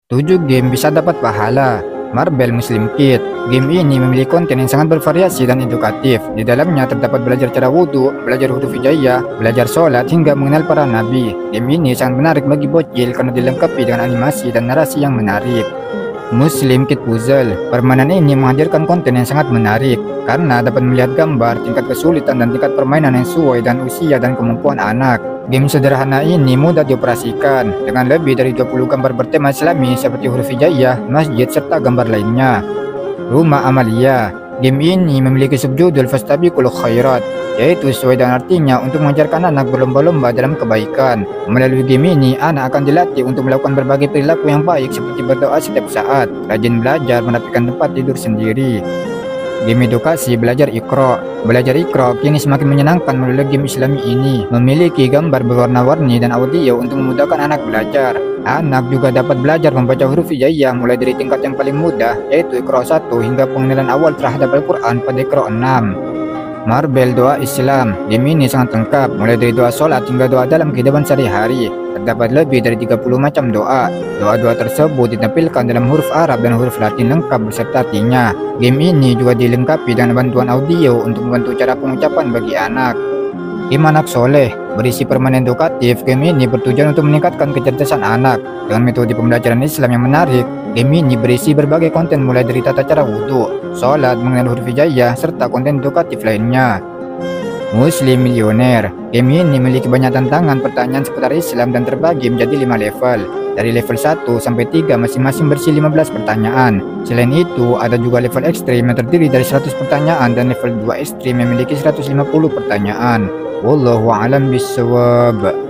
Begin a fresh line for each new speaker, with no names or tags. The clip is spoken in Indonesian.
7 game bisa dapat pahala. Marble Muslim Kit. Game ini memiliki konten yang sangat bervariasi dan edukatif. Di dalamnya terdapat belajar cara wudhu, belajar huruf hijaiyah, belajar sholat, hingga mengenal para nabi. Game ini sangat menarik bagi bocil karena dilengkapi dengan animasi dan narasi yang menarik. Muslim Kit Puzzle. Permainan ini menghadirkan konten yang sangat menarik karena dapat melihat gambar, tingkat kesulitan, dan tingkat permainan yang sesuai dan usia dan kemampuan anak. Game sederhana ini mudah dioperasikan dengan lebih dari 20 gambar bertema Islami seperti huruf hijaiyah, masjid, serta gambar lainnya. Rumah Amalia. Game ini memiliki subjudul Fastabiqul Khairat, yaitu sesuai dengan artinya untuk mengajarkan anak berlomba-lomba dalam kebaikan. Melalui game ini, anak akan dilatih untuk melakukan berbagai perilaku yang baik seperti berdoa setiap saat, rajin belajar, merapikan tempat tidur sendiri. Game edukasi belajar Iqra. Belajar Iqra kini semakin menyenangkan melalui game Islami ini. Memiliki gambar berwarna-warni dan audio untuk memudahkan anak belajar. Anak juga dapat belajar membaca huruf hijaiyah mulai dari tingkat yang paling mudah, yaitu Iqra 1 hingga pengenalan awal terhadap Al-Quran pada Iqra 6. Marble Doa Islam. Game ini sangat lengkap, mulai dari doa sholat hingga doa dalam kehidupan sehari-hari. Terdapat lebih dari 30 macam doa. Doa-doa tersebut ditampilkan dalam huruf Arab dan huruf Latin lengkap beserta artinya. Game ini juga dilengkapi dengan bantuan audio untuk membantu cara pengucapan bagi anak. Game Anak Soleh. Berisi permainan edukatif, game ini bertujuan untuk meningkatkan kecerdasan anak. Dengan metode pembelajaran Islam yang menarik, game ini berisi berbagai konten mulai dari tata cara wudhu, sholat, mengenal huruf hijaiyah, serta konten edukatif lainnya. Muslim Milioner. Game ini memiliki banyak tantangan pertanyaan seputar Islam dan terbagi menjadi 5 level. Dari level 1 sampai 3 masing-masing berisi 15 pertanyaan. Selain itu, ada juga level ekstrim yang terdiri dari 100 pertanyaan dan level 2 ekstrim yang memiliki 150 pertanyaan. Wallahu a'lam bishawab.